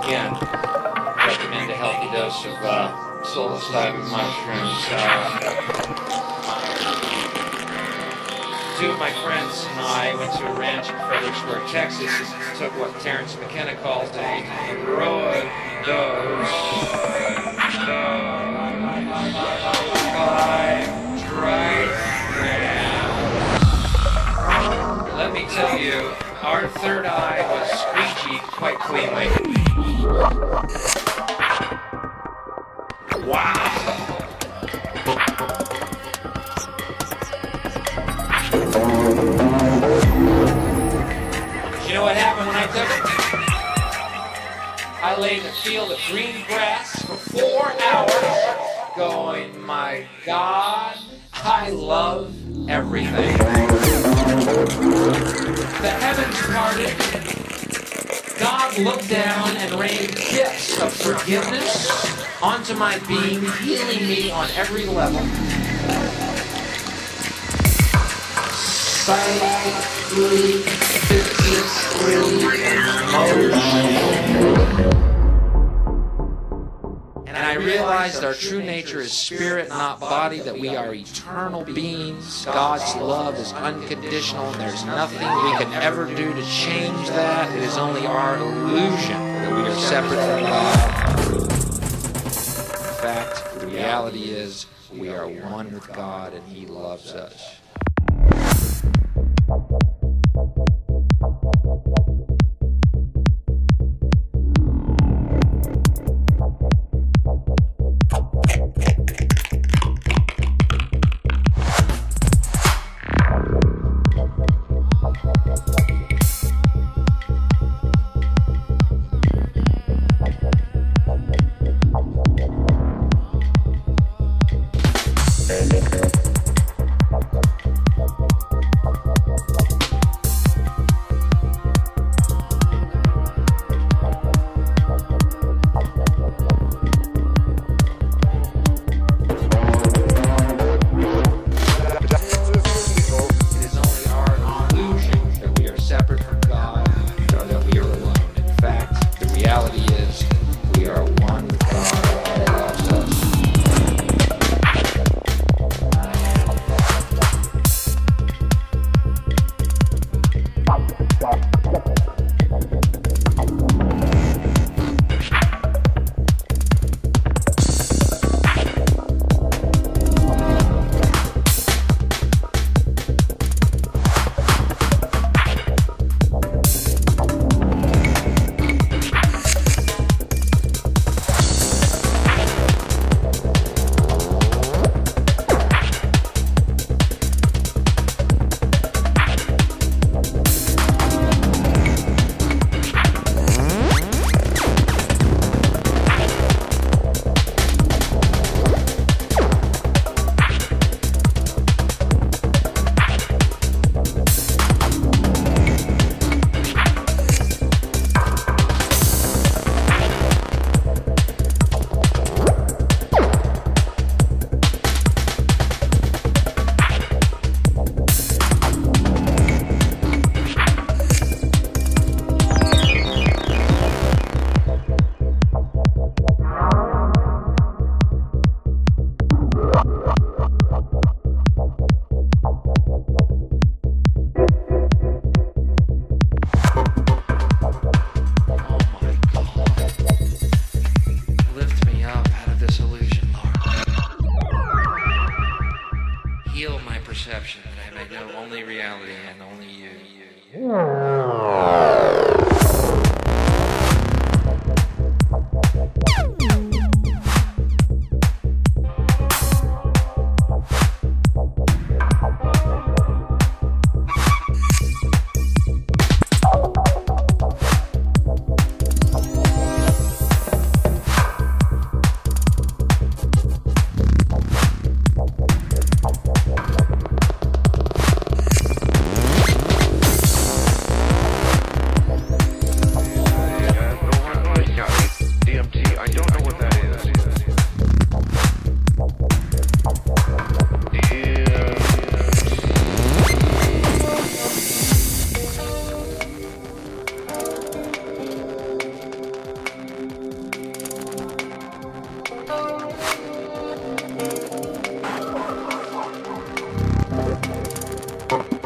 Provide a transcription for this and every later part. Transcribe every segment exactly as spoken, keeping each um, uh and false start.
again, recommend a healthy dose of uh, psilocybin mushrooms. Uh, two of my friends and I went to a ranch in Fredericksburg, Texas, and took what Terence McKenna calls a heroic dose of five dried grams. Let me tell you, our third eye was squeegee quite cleanly. Wow! You know what happened when I took it? I lay in a field of green grass for four hours going, my God, I love everything. The heavens parted. God looked down and rained gifts of forgiveness onto my being, healing me on every level. Psychically, physically, emotionally. And I realized our true nature is spirit, not body, that we are eternal beings. God's love is unconditional, and there's nothing we can ever do to change that. It is only our illusion that we are separate from God. In fact, the reality is we are one with God, and He loves us.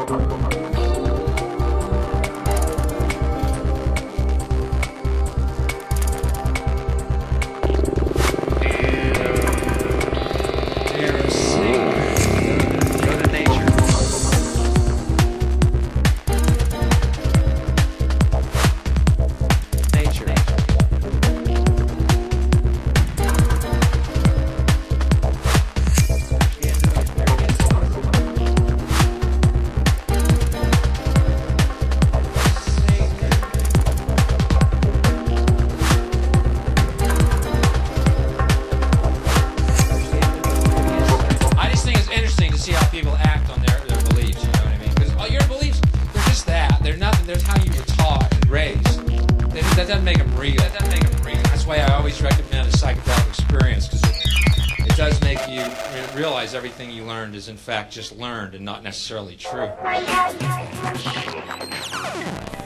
That doesn't make them real. That doesn't make them real. That's why I always recommend a psychedelic experience, because it, it does make you realize everything you learned is in fact just learned and not necessarily true.